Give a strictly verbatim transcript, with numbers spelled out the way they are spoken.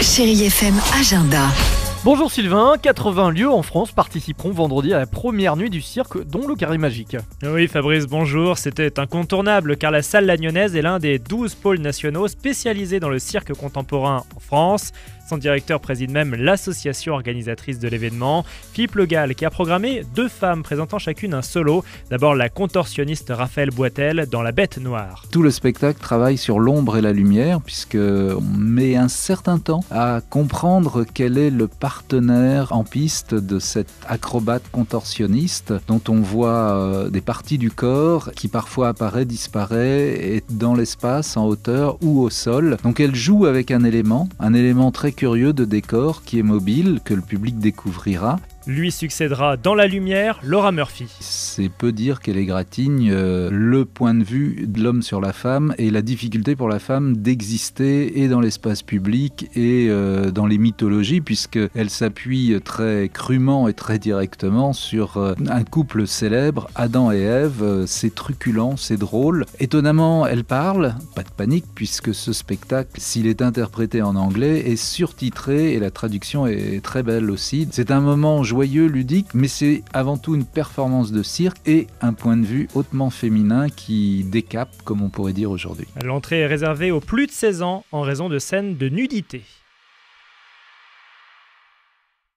Chérie F M Agenda. Bonjour Sylvain, quatre-vingts lieux en France participeront vendredi à la première nuit du cirque, dont le Carré Magique. Oui Fabrice, bonjour, c'était incontournable car la salle Lagnonnaise est l'un des douze pôles nationaux spécialisés dans le cirque contemporain en France. Son directeur préside même l'association organisatrice de l'événement, Philippe Le Gall, qui a programmé deux femmes présentant chacune un solo. D'abord la contorsionniste Raphaël Boitel dans La Bête Noire. Tout le spectacle travaille sur l'ombre et la lumière puisqu'on met un certain temps à comprendre quel est le partenaire en piste de cette acrobate contorsionniste dont on voit euh, des parties du corps qui parfois apparaît, disparaît, et dans l'espace, en hauteur ou au sol. Donc elle joue avec un élément, un élément très curieux de décor qui est mobile, que le public découvrira. Lui succédera dans la lumière Laura Murphy. C'est peu dire qu'elle égratigne euh, le point de vue de l'homme sur la femme et la difficulté pour la femme d'exister et dans l'espace public et euh, dans les mythologies, puisqu'elle s'appuie très crûment et très directement sur euh, un couple célèbre, Adam et Ève. Euh, c'est truculent, c'est drôle. Étonnamment, elle parle, pas de panique, puisque ce spectacle, s'il est interprété en anglais, est surtitré et la traduction est très belle aussi. C'est un moment joyeux, ludique, mais c'est avant tout une performance de cirque et un point de vue hautement féminin qui décape, comme on pourrait dire aujourd'hui. L'entrée est réservée aux plus de seize ans en raison de scènes de nudité.